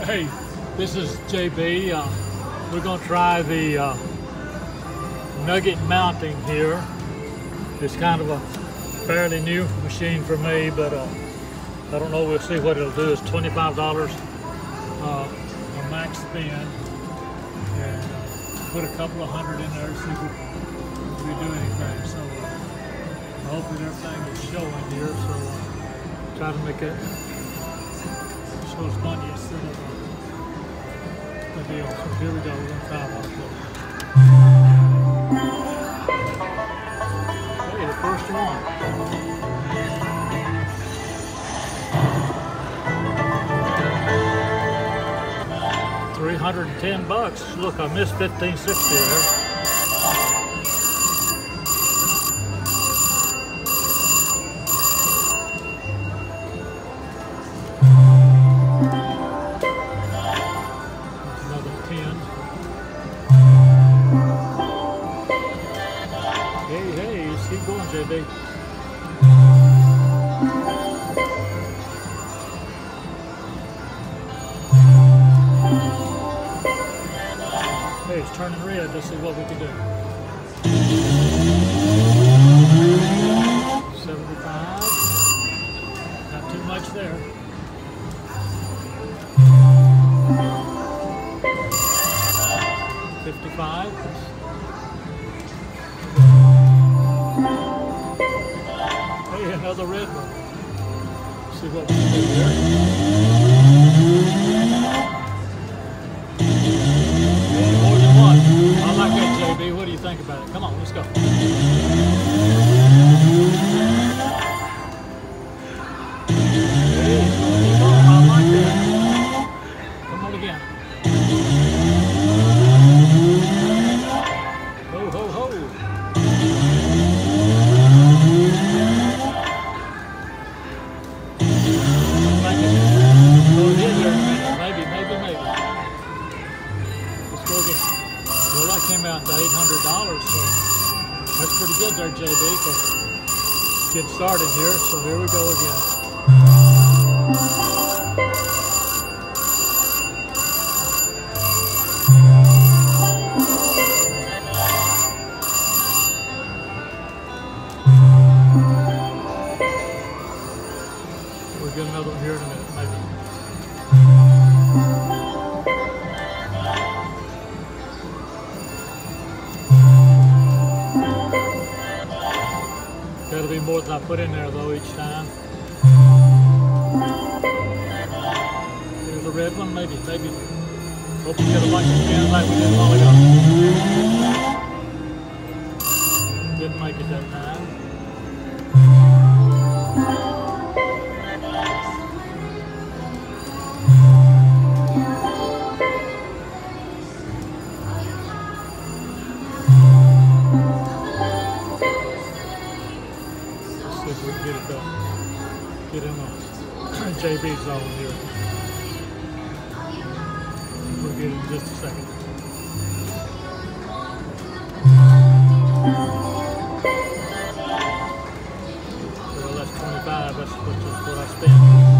Hey, this is JB. We're going to try the nugget mounting here. It's kind of a fairly new machine for me, but I don't know. We'll see what it'll do. It's $25 a max spin, and put a couple of hundred in there to see if we do anything. So hopefully everything is showing here. So try to make it show us money instead of the deal. So here we go. We're gonna try one. Hey, the first one. $310. Look, I missed 1560 there. Another 10. Hey, let's keep going, JB. Hey, it's turning red. Let's see what we can do. 75. Not too much there. 55. Hey, another red one. Let's see what we can do here. More than one. I like that, JB. What do you think about it? Come on, let's go. Hey, I like that. Come on again. Ho, ho, ho. Well, that came out to $800, so that's pretty good there, JB, for getting started here. So here we go again. We'll get another one here in a minute, maybe. That'll be more than I put in there though each time. There's a red one, maybe. Hope you get a bunch of spins like we did a while ago. Didn't make it that time. See if we can get it done. Get in a JB zone here. We'll get it in just a second. Well, that's 25. That's what I spent.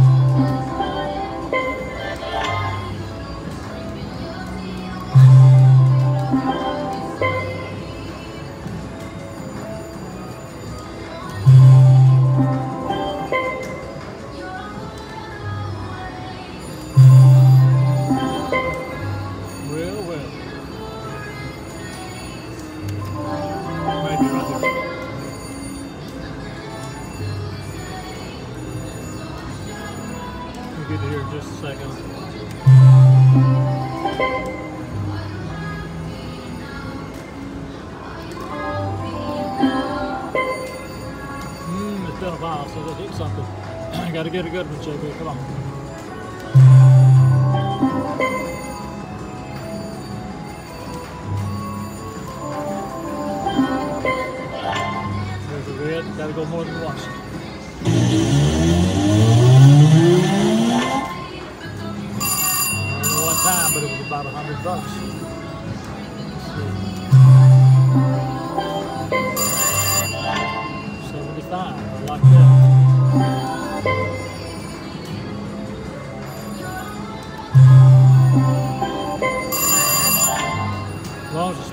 Get here in just a second. It's been a while, so they hit something. Got to get a good one, JB. Come on. There's a red. Got to go more than once. Time, but it was about $100. $75. I like that.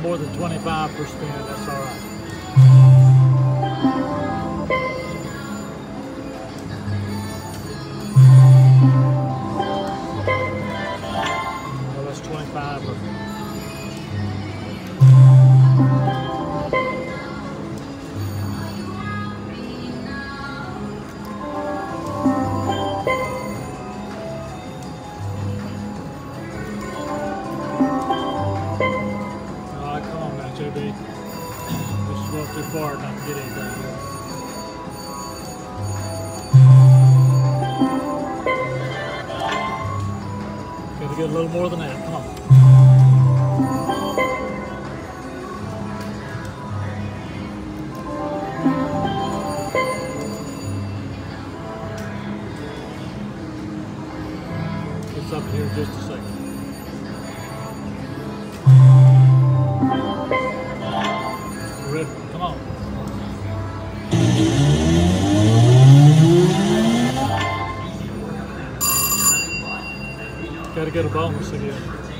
more than 25 per spin. That's all right. Well, that's 25. Too far not to get anything here. Gotta get a little more than that. Come on. Get something here in just a second. Ready? Come on. Gotta get a bonus again.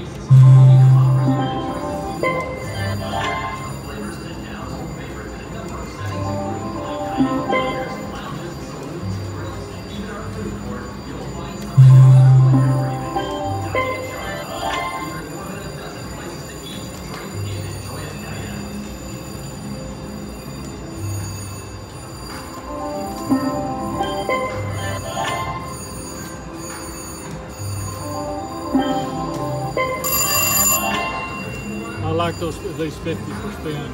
I like those at least 50 per spin.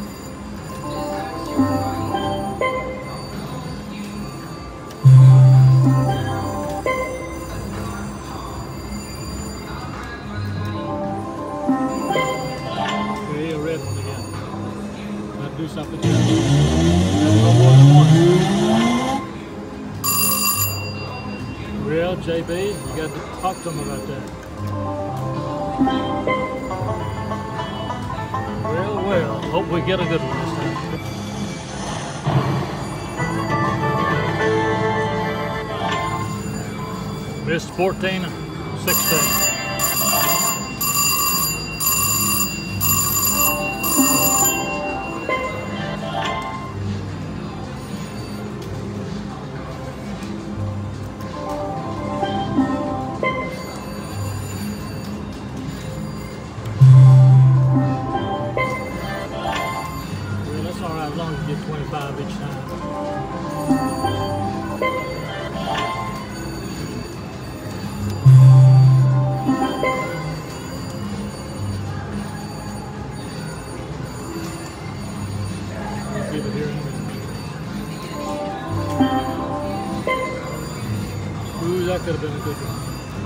Okay, a red one again. Gotta do something here. Gotta go more than one. Real, JB, you got to talk to them about that. Well, hope we get a good one this time. Missed 14 and 16. As long as you get 25 each time. Let's give it here in a minute. Ooh, that could have been a good one.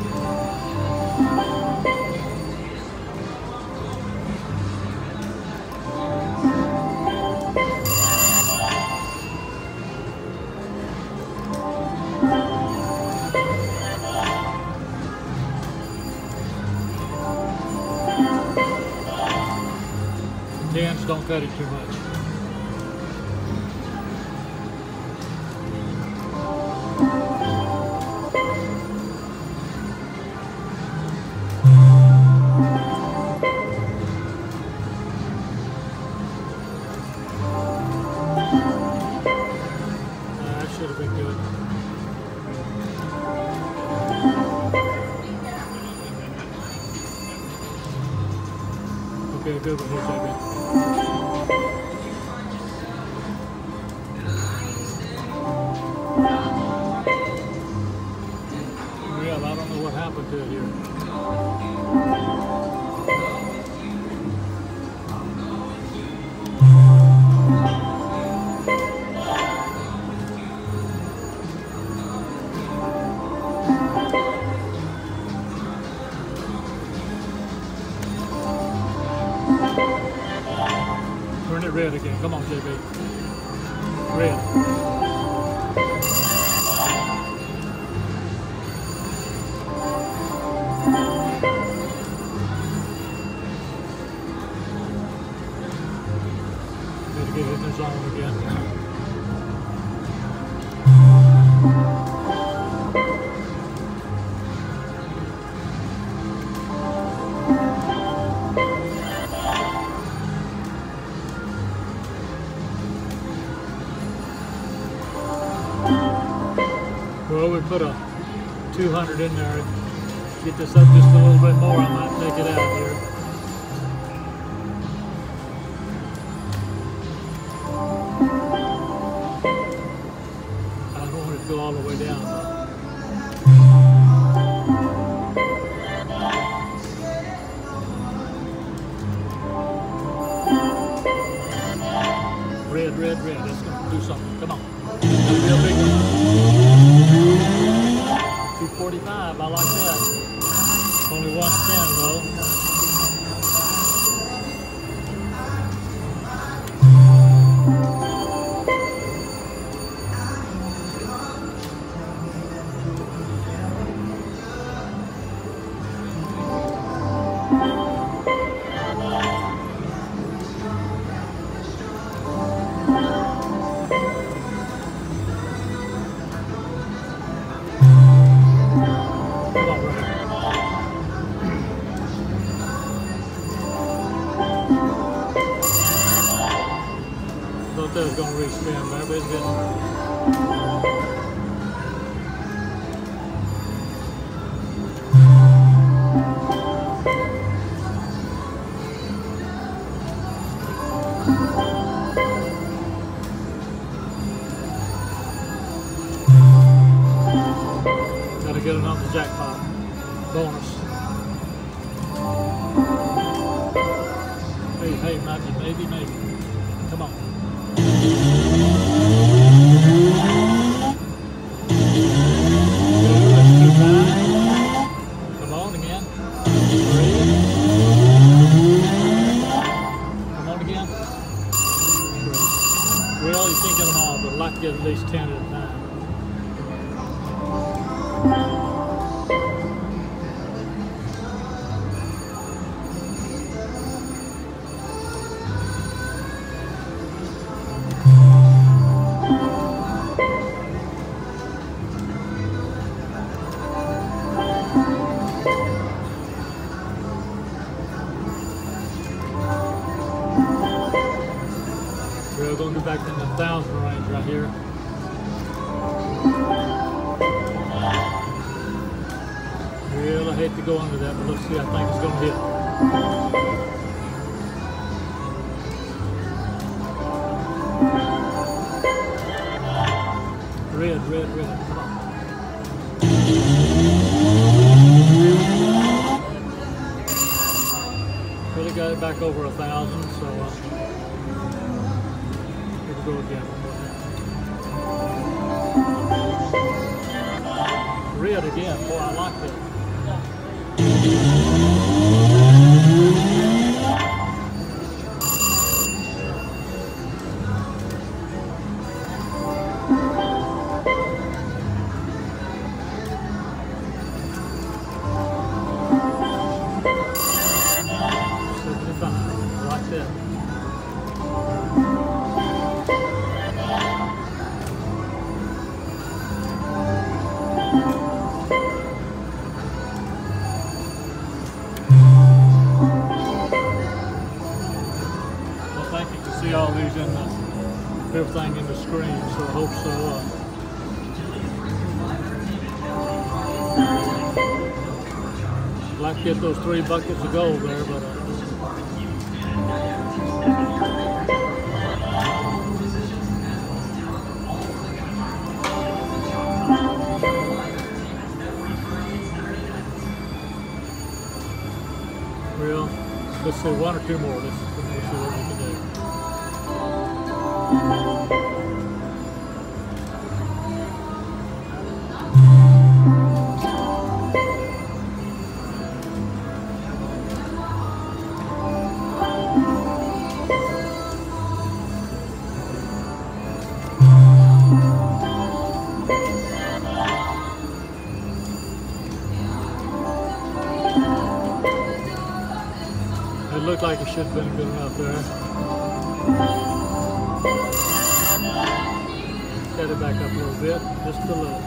Tens don't cut it too much. That should have been good. Okay, good one here, JB. Well, I don't know what happened to it here. Turn it red again. Come on, JB. Red. Gotta get in the zone again. we put a 200 in there. Get this up just a little bit more, I might take it out here. I don't want it to go all the way down though. Red, red, red. It's going to do something. Come on. That's a real big one. 245. I like that. Only 110 though. Thought that was going to re-spin there, but it didn't. Gotta get another jackpot bonus. Hey, maybe. Come on. Come on again. Come on again. Well, you can't get them all, but I'd like to get at least 10 at a time. We're going to go back in the 1,000 range right here. Well, I hate to go under that, but let's see. I think it's going to hit. Red, red, red. Come on. Really got it back over 1,000, so here we go again. Red again. Boy, I like that. See all these in the, everything in the screen, so I hope so. I'd like to get those 3 buckets of gold there, but well, let's see 1 or 2 more. Let's see what we can do. It looked like it should have been good enough there. Set it back up a little bit, just a little.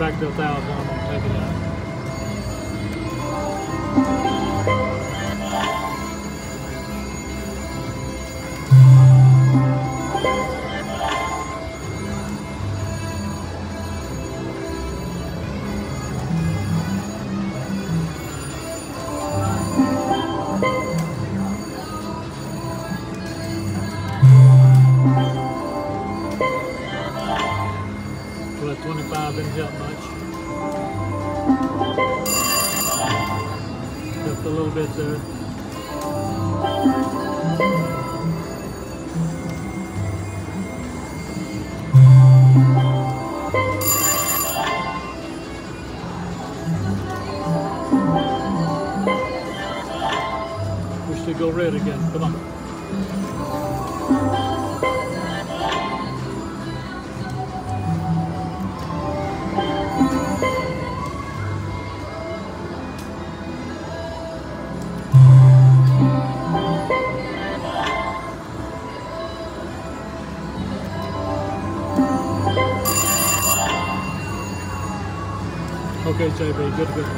back to 1,000, I'm gonna take it out. Well, 25 didn't help much. Just a little bit there. We should go red again. Come on. Okay, JB, good, good.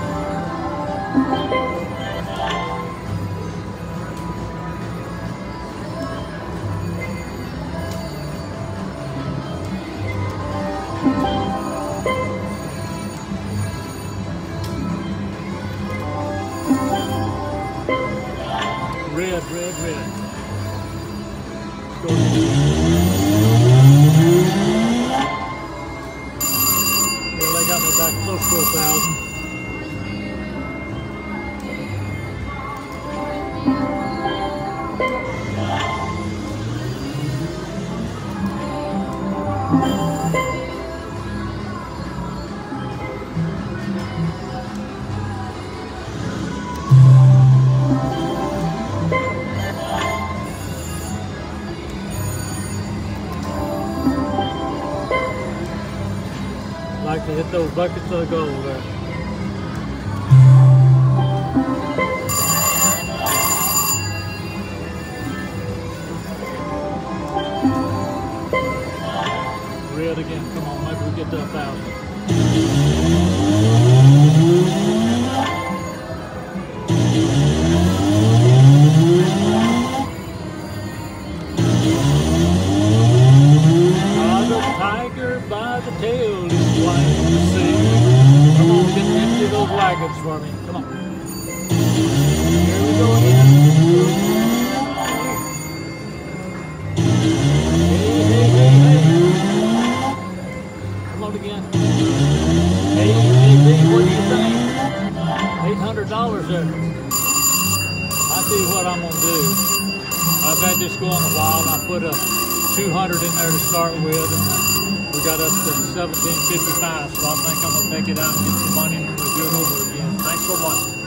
Red, red, red. Go. Well, they got me back close to 1,000. Like to hit those buckets of gold there. Red again, come on, maybe we get to 1,000. Tiger by the tail is flying to sea. Come on, get empty those wagons for me. Come on. Here we go again. Hey, hey, hey, hey. Come on again. Hey, hey, hey, what do you think? $800 there. I'll tell you what I'm going to do. I've had this going a while, and I put a 200 in there to start with, and we got up to 1755, so I think I'm going to take it out and get some money and we'll do it over again. Thanks so much.